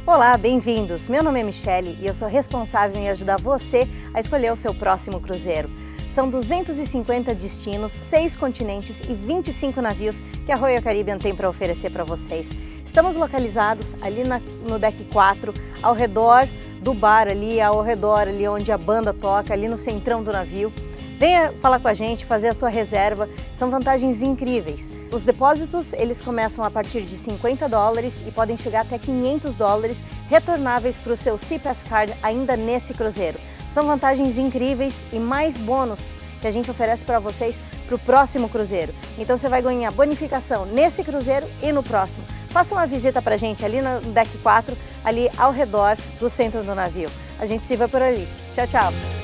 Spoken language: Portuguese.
Olá, bem-vindos! Meu nome é Michele e eu sou responsável em ajudar você a escolher o seu próximo cruzeiro. São 250 destinos, 6 continentes e 25 navios que a Royal Caribbean tem para oferecer para vocês. Estamos localizados ali no deck 4, ao redor do bar ali, ao redor ali onde a banda toca, ali no centrão do navio. Venha falar com a gente, fazer a sua reserva, são vantagens incríveis. Os depósitos, eles começam a partir de $50 e podem chegar até $500 retornáveis para o seu SeaPass Card ainda nesse cruzeiro. São vantagens incríveis e mais bônus que a gente oferece para vocês para o próximo cruzeiro. Então você vai ganhar bonificação nesse cruzeiro e no próximo. Faça uma visita para a gente ali no deck 4, ali ao redor do centro do navio. A gente se vê por ali. Tchau, tchau!